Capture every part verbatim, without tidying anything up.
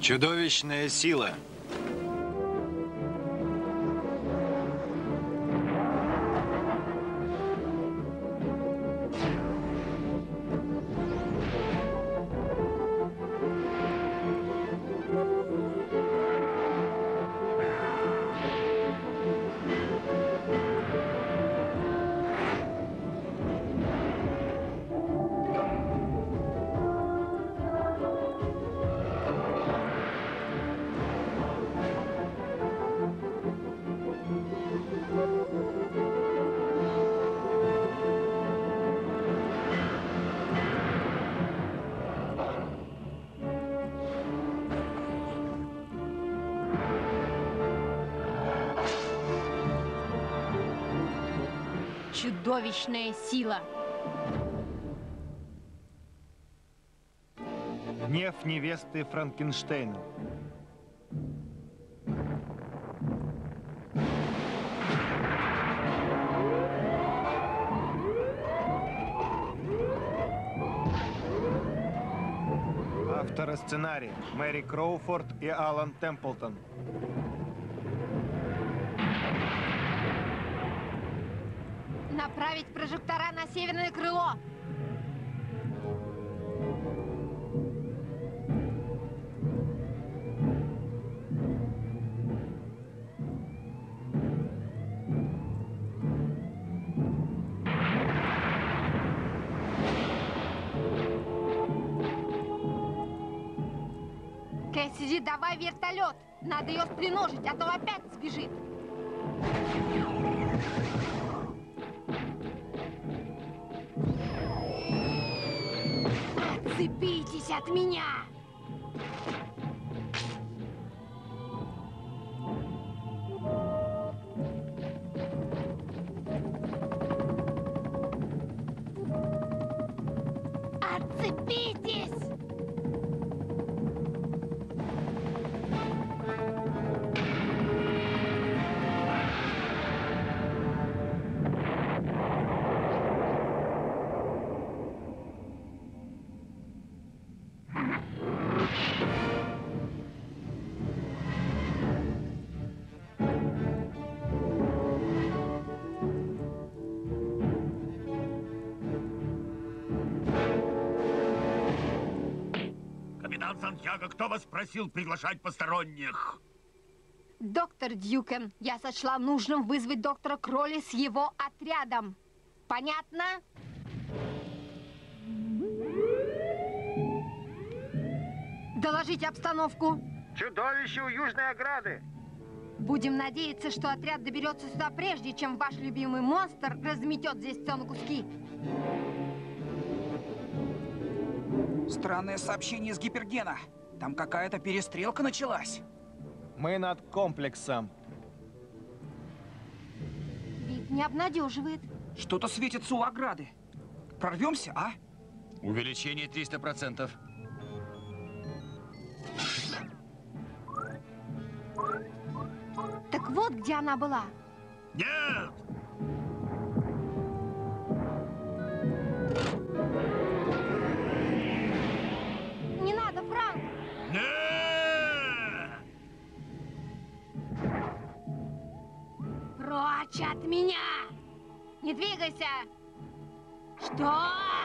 Чудовищная сила. Чудовищная сила. Гнев невесты Франкенштейна. Авторы сценария Мэри Кроуфорд и Алан Темплтон. Направить прожектора на северное крыло. Кэссиди, давай вертолет. Надо ее стреножить, а то опять сбежит. Отцепитесь от меня! Отцепитесь! Сантьяго, кто вас просил приглашать посторонних? Доктор Дьюкен, я сочла нужным вызвать доктора Кролли с его отрядом. Понятно? Доложите обстановку. Чудовище у южной ограды. Будем надеяться, что отряд доберется сюда прежде, чем ваш любимый монстр разметет здесь все на куски. Странное сообщение из гипергена. Там какая-то перестрелка началась. Мы над комплексом. Вид не обнадеживает. Что-то светится у ограды. Прорвемся, а? Увеличение триста процентов. Так вот, где она была. Нет! Не надо, Франк! Нет! Прочь от меня! Не двигайся! Что?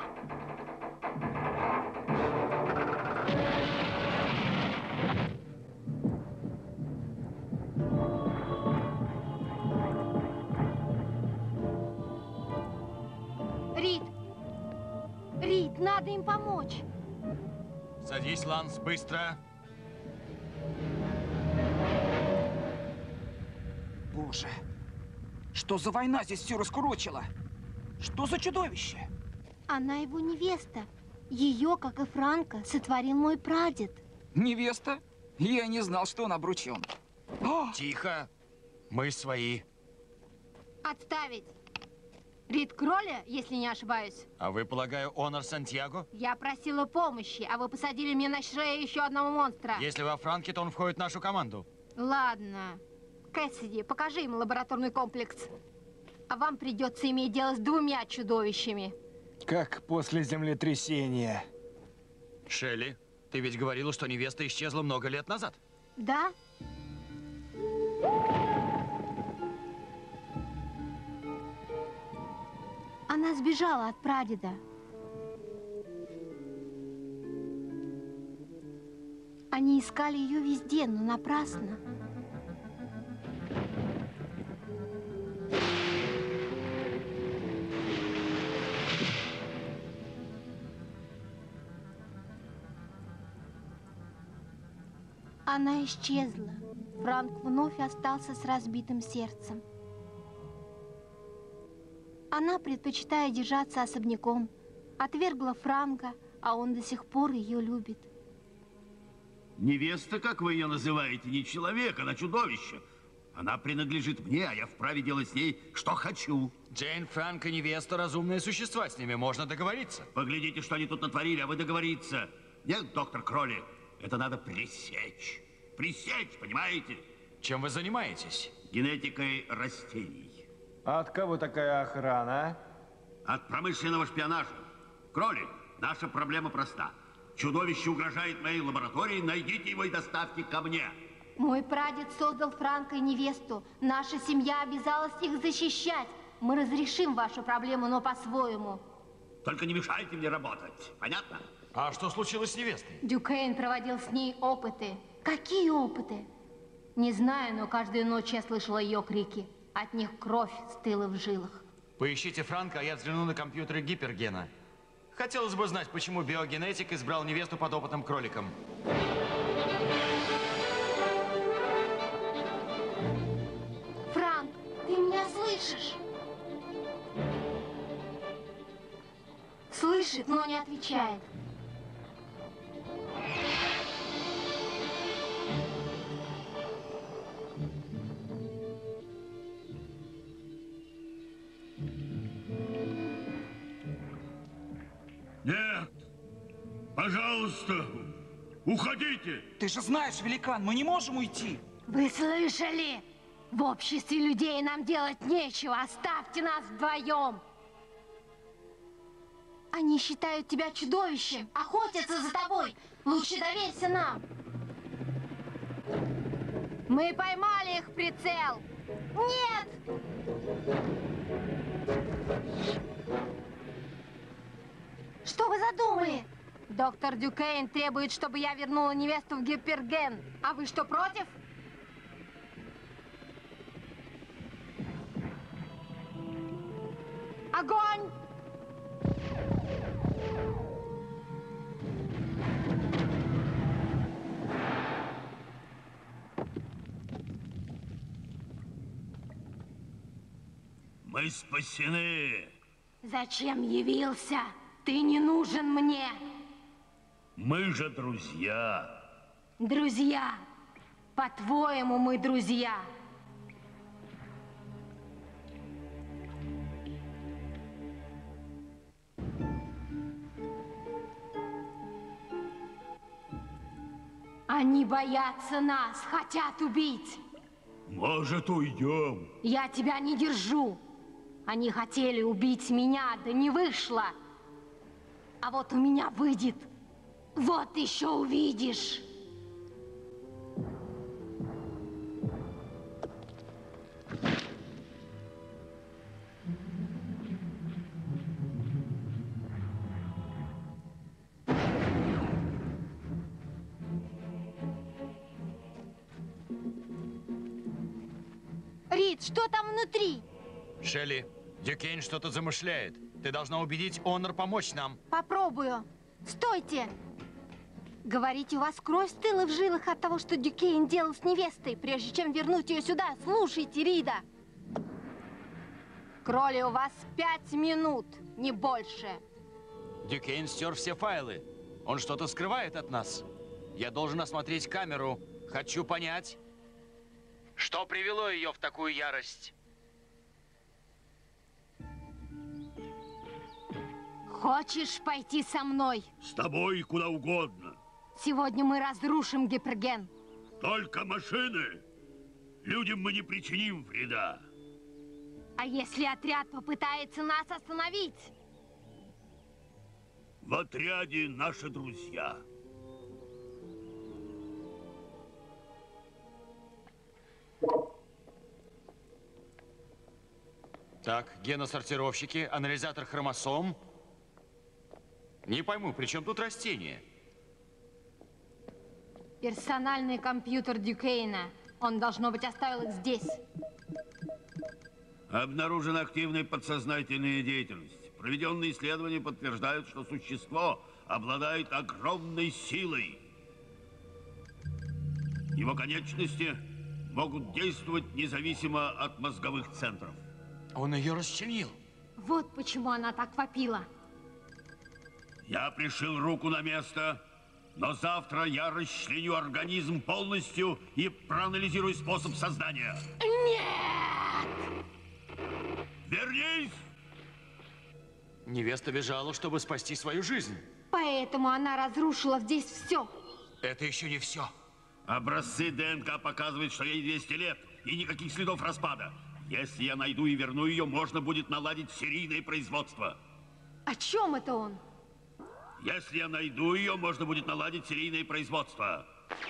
Рид! Рид, надо им помочь! Садись, Ланс, быстро. Боже, что за война здесь все раскурочила? Что за чудовище? Она его невеста. Ее, как и Франка, сотворил мой прадед. Невеста? Я не знал, что он обручен. О! Тихо. Мы свои. Отставить. Рид Кролли, если не ошибаюсь. А вы, полагаю, Онор Сантьяго? Я просила помощи, а вы посадили мне на шею еще одного монстра. Если во Франке, то он входит в нашу команду. Ладно. Кэссиди, покажи им лабораторный комплекс. А вам придется иметь дело с двумя чудовищами. Как после землетрясения. Шелли, Ты ведь говорила, что невеста исчезла много лет назад. Да? Она сбежала от прадеда. Они искали ее везде, но напрасно. Она исчезла. Франк вновь остался с разбитым сердцем. Она, предпочитая держаться особняком, отвергла Франка, а он до сих пор ее любит. Невеста, как вы ее называете, не человек, она чудовище. Она принадлежит мне, а я вправе делать с ней, что хочу. Джейн, Франк и невеста – разумные существа, с ними можно договориться. Поглядите, что они тут натворили, а вы договориться. Нет, доктор Кроли, это надо пресечь. Пресечь, понимаете? Чем вы занимаетесь? Генетикой растений. А от кого такая охрана? От промышленного шпионажа. Кроли, наша проблема проста. Чудовище угрожает моей лаборатории, найдите его и доставьте ко мне. Мой прадед создал Франка и невесту. Наша семья обязалась их защищать. Мы разрешим вашу проблему, но по-своему. Только не мешайте мне работать, понятно? А что случилось с невестой? Дюкейн проводил с ней опыты. Какие опыты? Не знаю, но каждую ночь я слышала ее крики. От них кровь стыла в жилах. Поищите Франка, а я взгляну на компьютеры Гипергена. Хотелось бы знать, почему биогенетик избрал невесту под опытным кроликом. Франк, ты меня слышишь? Слышит, но не отвечает. Нет! Пожалуйста, уходите! Ты же знаешь, великан, мы не можем уйти. Вы слышали? В обществе людей нам делать нечего. Оставьте нас вдвоем. Они считают тебя чудовищем, охотятся за тобой. Лучше доверься нам. Мы поймали их в прицел. Нет! Что вы задумали? Доктор Дюкейн требует, чтобы я вернула невесту в Гиперген. А вы что, против? Огонь! Мы спасены. Зачем явился? Ты не нужен мне. Мы же друзья. Друзья. По-твоему, мы друзья. Они боятся нас, хотят убить. Может, уйдем? Я тебя не держу. Они хотели убить меня, да не вышло. А вот у меня выйдет. Вот еще увидишь. Рид, что там внутри? Шелли, Дюкейн что-то замышляет. Ты должна убедить Онор помочь нам. Попробую. Стойте! Говорите, у вас кровь стыла в жилах от того, что Дюкейн делал с невестой. Прежде чем вернуть ее сюда, слушайте Рида. Кроли, у вас пять минут, не больше. Дюкейн стер все файлы. Он что-то скрывает от нас. Я должен осмотреть камеру. Хочу понять, что привело ее в такую ярость. Хочешь пойти со мной? С тобой куда угодно. Сегодня мы разрушим Гиперген. Только машины. Людям мы не причиним вреда. А если отряд попытается нас остановить? В отряде наши друзья. Так, геносортировщики, анализатор хромосом. Не пойму, при чем тут растения? Персональный компьютер Дюкейна. Он, должно быть, оставил их здесь. Обнаружена активная подсознательная деятельность. Проведенные исследования подтверждают, что существо обладает огромной силой. Его конечности могут действовать независимо от мозговых центров. Он ее расчленил. Вот почему она так вопила. Я пришил руку на место, но завтра я расчленю организм полностью и проанализирую способ создания. Нет! Вернись! Невеста бежала, чтобы спасти свою жизнь. Поэтому она разрушила здесь все. Это еще не все. Образцы ДНК показывают, что ей двести лет и никаких следов распада. Если я найду и верну ее, можно будет наладить серийное производство. О чем это он? Если я найду ее, можно будет наладить серийное производство.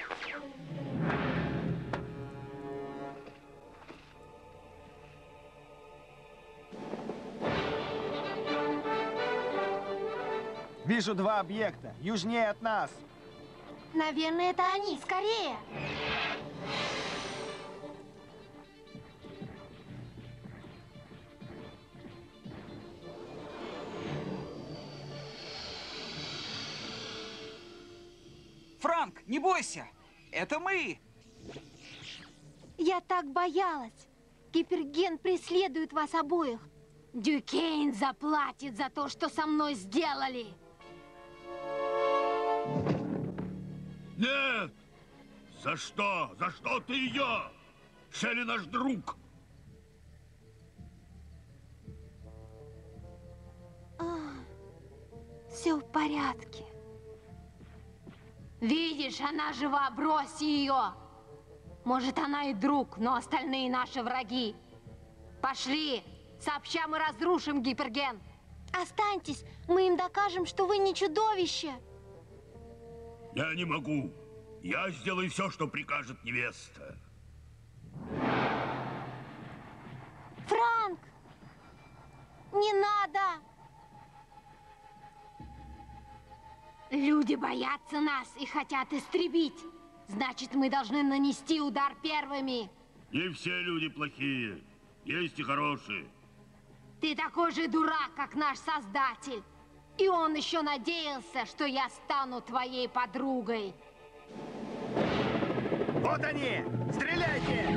Вижу два объекта, южнее от нас. Наверное, это они. Скорее! Франк, не бойся! Это мы! Я так боялась. Гиперген преследует вас обоих. Дюкейн заплатит за то, что со мной сделали. Нет! За что? За что ты ее? Шелли наш друг. Все в порядке. Видишь, она жива, брось ее. Может, она и друг, но остальные наши враги. Пошли, сообща мы разрушим гиперген. Останьтесь, мы им докажем, что вы не чудовище. Я не могу. Я сделаю все, что прикажет невеста. Франк! Не надо! Люди боятся нас и хотят истребить. Значит, мы должны нанести удар первыми. Не все люди плохие. Есть и хорошие. Ты такой же дурак, как наш создатель. И он еще надеялся, что я стану твоей подругой. Вот они! Стреляйте!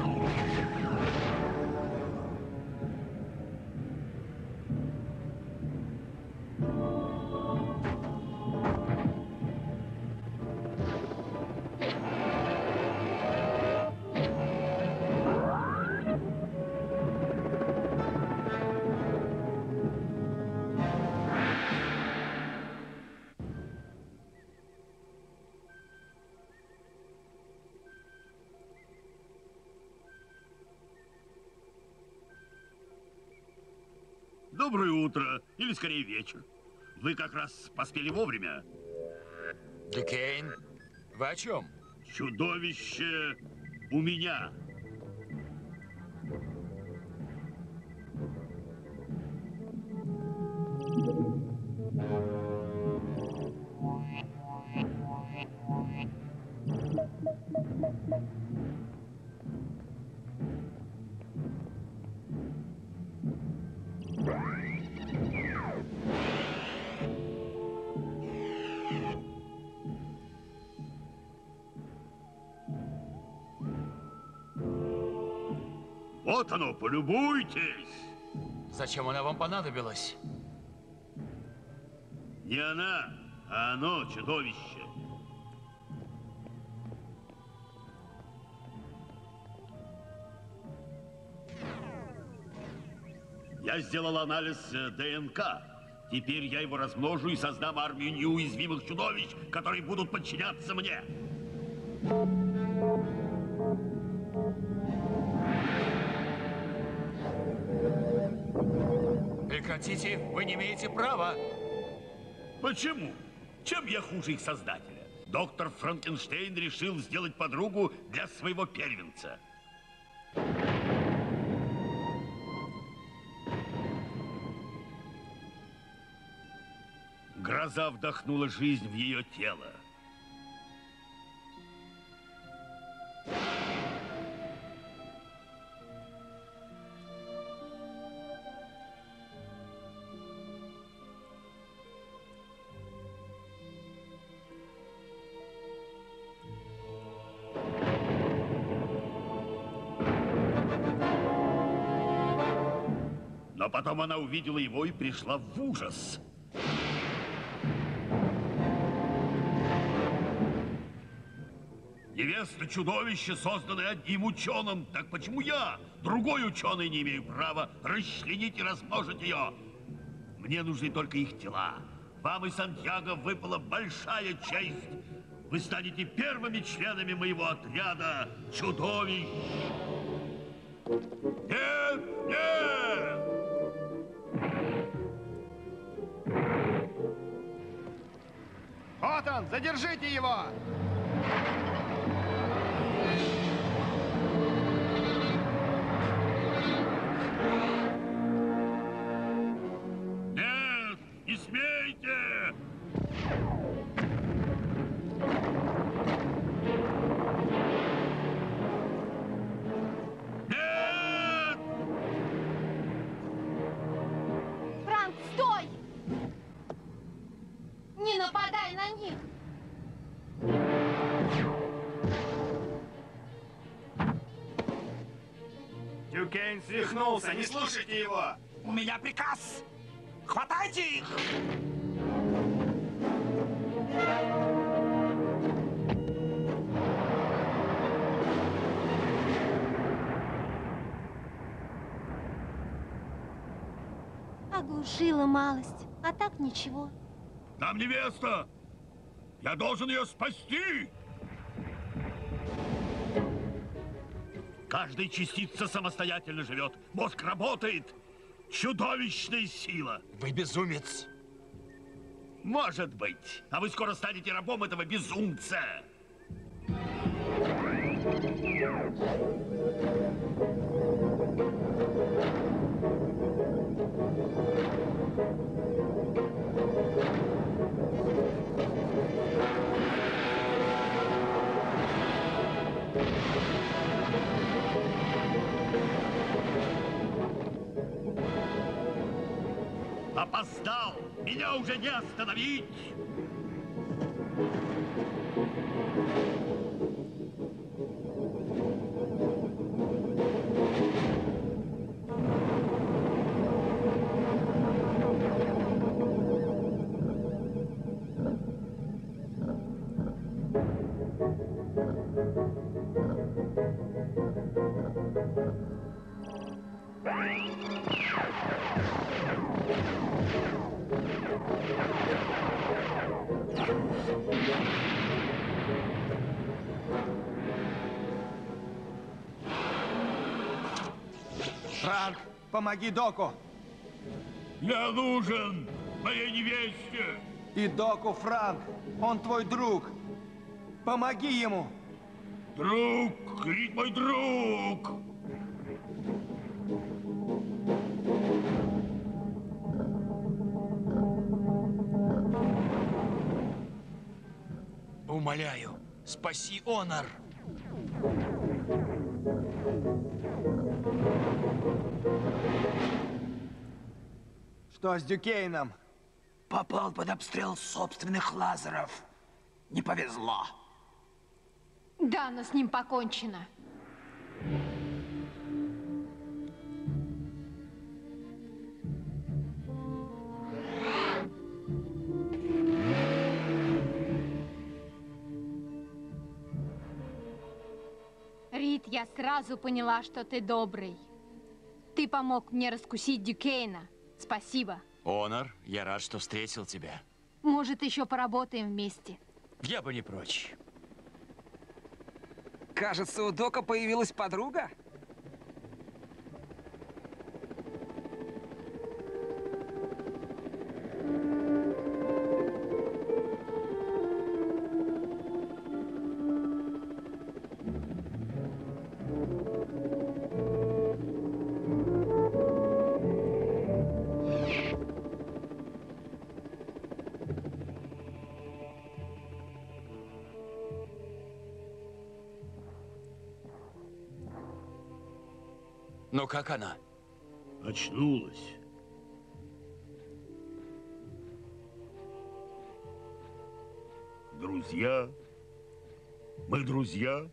Доброе утро, или скорее вечер. Вы как раз поспели вовремя. Дюкейн, вы о чем? Чудовище у меня. Вот оно, полюбуйтесь. Зачем она вам понадобилась? Не она, а оно, чудовище. Я сделал анализ э, ДНК. Теперь я его размножу и создам армию неуязвимых чудовищ, которые будут подчиняться мне. Прекратите, вы не имеете права. Почему? Чем я хуже их создателя? Доктор Франкенштейн решил сделать подругу для своего первенца. гроза вдохнула жизнь в ее тело. Но потом она увидела его и пришла в ужас. Невеста чудовище, созданное одним ученым. Так почему я, другой ученый, не имею права расчленить и размножить ее? Мне нужны только их тела. Вам и Сантьяго выпала большая честь. Вы станете первыми членами моего отряда чудовищ. Нет, нет! Вот он! Задержите его! Нет! Не смейте! Нет! Франк, стой! Не нападай на них! Дюкейн свихнулся! Не слушайте его! У меня приказ! Хватайте их! Оглушила малость, а так ничего. Там невеста! Я должен ее спасти! Каждая частица самостоятельно живет. Мозг работает. Чудовищная сила. Вы безумец. Может быть. А вы скоро станете рабом этого безумца. Опоздал! Меня уже не остановить! Франк, помоги Доку! Я нужен моей невесте! И Доку, Франк! Он твой друг! Помоги ему! Друг, Крит мой друг! Умоляю, спаси Онор. Что с Дюкейном? Попал под обстрел собственных лазеров. Не повезло. Да, но с ним покончено. Рид, я сразу поняла, что ты добрый. Ты помог мне раскусить Дюкейна. Спасибо. Онор, я рад, что встретил тебя. Может, еще поработаем вместе. Я бы не прочь. Кажется, у Дока появилась подруга. Но как она? Очнулась. Друзья? Мы друзья?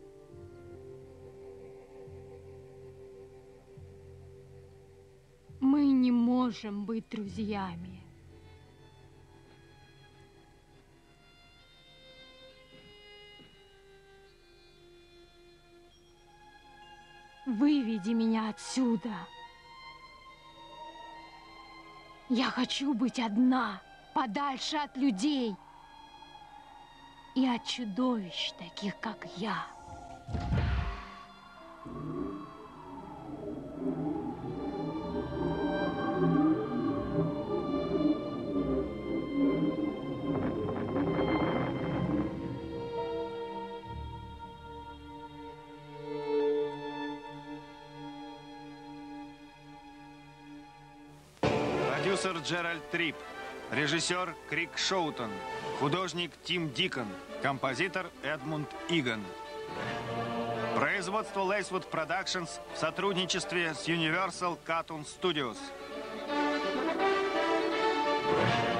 Мы не можем быть друзьями. Выведи меня отсюда. Я хочу быть одна, подальше от людей и от чудовищ, таких как я. Продюсер Джеральд Трип. Режиссер Крик Шоутон. Художник Тим Дикон. Композитор Эдмунд Иган. Производство Lacewood Productions в сотрудничестве с Universal Cartoon Studios.